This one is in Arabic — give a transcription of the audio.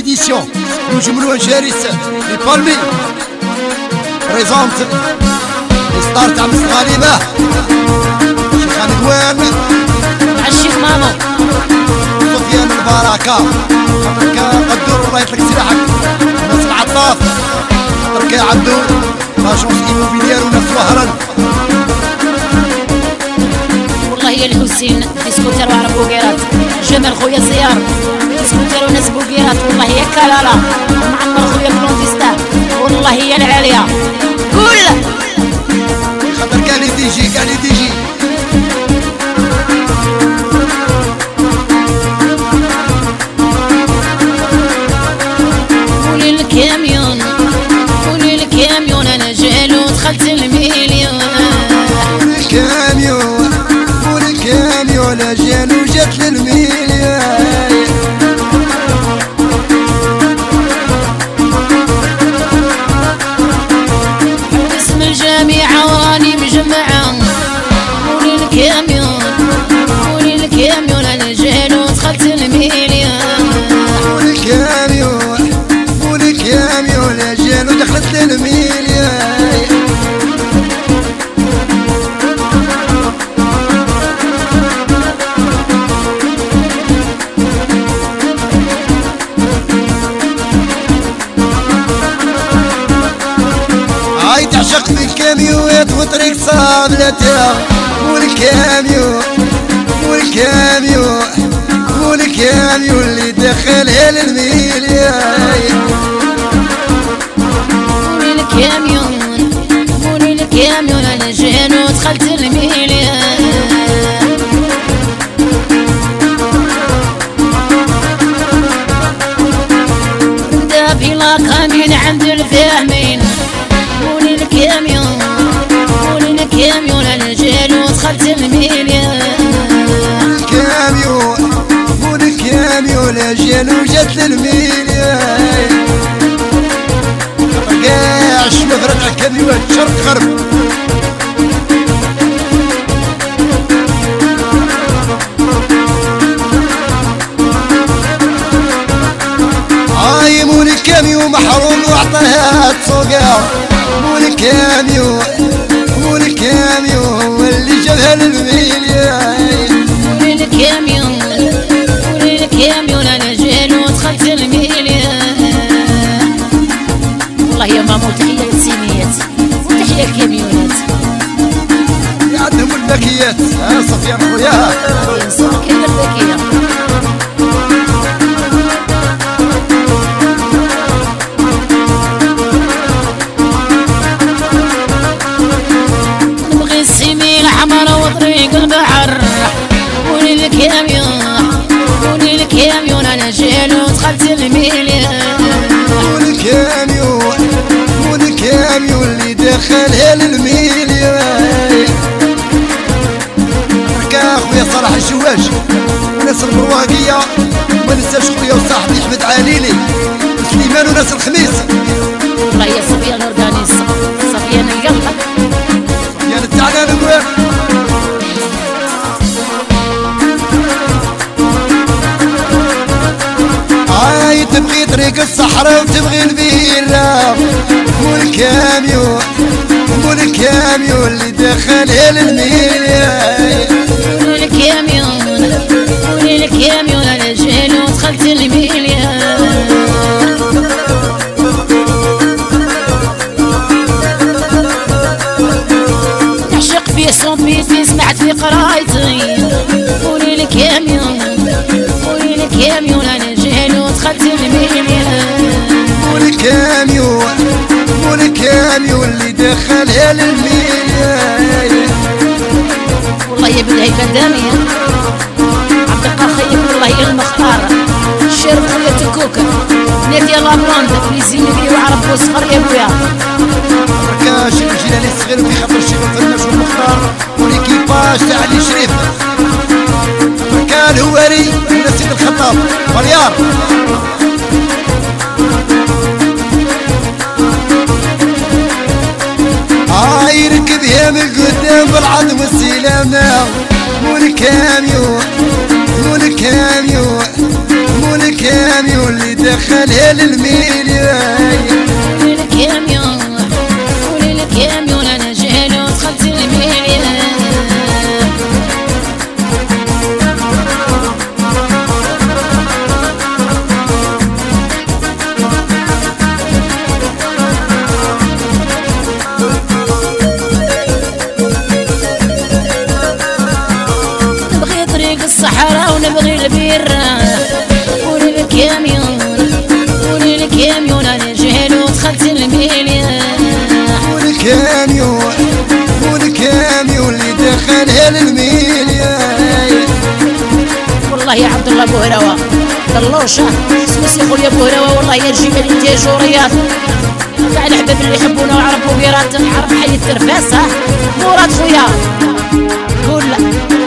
édition نجملو شارس لي بالمي بريزونت ستار تاع مستغالبه شيخ ندوان مع الشيخ مامو سفيان البركه خاطرك قدور الله يطلق سلاحك ناس العطاف خاطرك عبدو لاجونس ايموبيليير وناس وهران والله يا الحسين ديسكوتير وعرب بوكيرات جمال خويا زيار ديسكوتير وناس بوكيرات والله يا كلاله ومعمر خويا بلونتيستا والله يا العاليه قول خاطر كان يديجي كان يديجي قولي الكاميون قولي الكاميون انا جالو دخلت المليون الكاميون والكاميون جالو جات للمليون اسم الجامعة وراني مجمعة قولي الكاميون قولي الكاميون انا جالو دخلت المليون والكاميون جالو دخلت للمليون هاي تعشق في الكاميوات وطريق صاملتها والكاميون اللي دخلها للمليون قولي الكاميون انا جانو دخلت المليون بدا بلا كامين عند الفاهمين قولي الكاميون انا جانو دخلت المليون والكاميون جانو جات للمليون كاع شنو فرد على الكاميوات شرق غرب هاي مول الكاميو محروم وعطاها تسوقها مول الكاميو اللي جابها للمليون قولي الكاميون انا جانو دخلت المليون والله يا مامو تحية للسينيات وتحية للكاميونات عندهم الباكيات ها صفيان خويا ينصرك يا الباكية نبغي السيمي الحمر وطريق البحر قولي الكاميون انا جانو دخلت المليون والكاميون اللي دخلها للمليون حكا خويا صلاح الجواج وناس المرواقية وما ننساش خويا وصاحبي احمد عليلي وسليمان وناس الخميس والله يا صفيان اورغانيس صفيان القلب صفيان التعلان الواق هاي تبغي طريق الصحراء وتبغي البيرة والكاميون اللي دخلها للمليون قولي الكاميون انا جانو دخلت المليون نعشق فيه صوتي سمعت في قرايتي قولي الكاميون انا جانو دخلت المليون والكاميون اللي دخلها للمليون والله يا بداية بدامية عبد القخيم والله يا المختار الشارب خويا تكوكا نادي لا بلوند فليزينيكي وعرب وصفر يا بويا بركاش الجيلاني الصغير في خاطر الشيخ الفناش والمختار وليكيباج تاع علي شريف بركا الهواري ونسيد الخطاب مليار هاي ركبها من قدام بالعظم والسلامة والكاميون اللي دخلها للميلياي الكاميون وللكاميون انا جهل ودخلت الميليا نبغي طريق الصحراء ونبغي البيرة وللكاميون انا جهل ودخلت الميليا والكاميون اللي دخلها للميليا والله يا عبد الله بوهراوه طلوشه سمسي خويا بوهراوه والله يا الجبال انت جوريات كاع الحباب اللي يحبونا وعرفوا بيرات عرف حي الترفاس ها مراد خويا كل